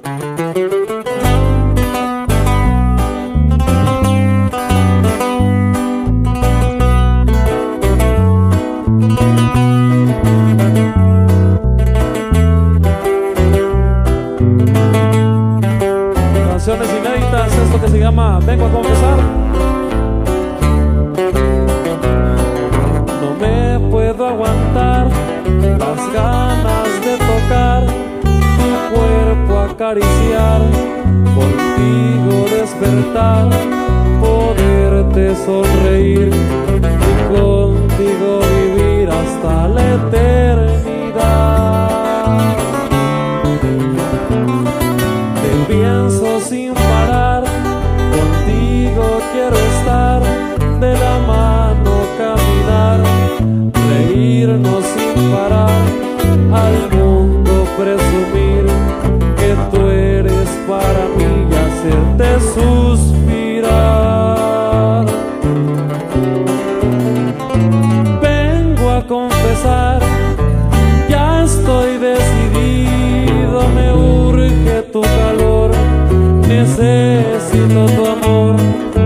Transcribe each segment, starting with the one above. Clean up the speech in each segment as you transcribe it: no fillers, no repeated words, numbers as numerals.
Canciones inéditas, esto que se llama Vengo a confesar. No me puedo aguantar las ganas de tocar tu cuerpo, acariciar, contigo despertar, poderte sonreír y contigo vivir hasta la eternidad. Te pienso sin parar, contigo quiero estar, de la mano caminar, reírnos sin parar, al mundo presumir que tú eres para mí y hacerte suspirar. Vengo a confesar, ya estoy decidido, me urge tu calor, necesito tu amor,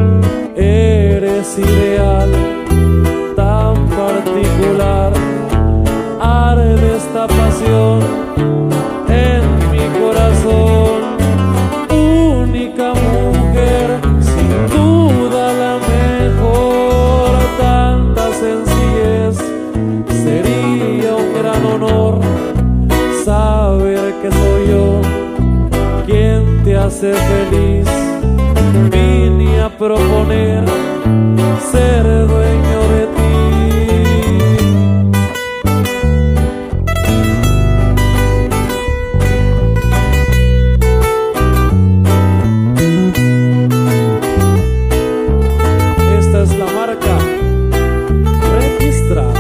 eres ideal, tan particular, arde esta pasión en mi corazón, única mujer, sin duda la mejor, tanta sencillez, sería un gran honor saber que soy yo quien te hace feliz. Vine a proponer ser dueño de ti. Esta es la marca registrada.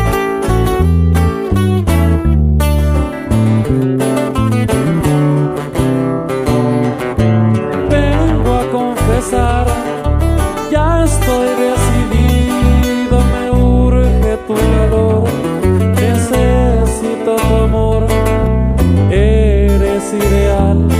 Ya estoy decidido, me urge tu calor, necesito tu amor, eres ideal,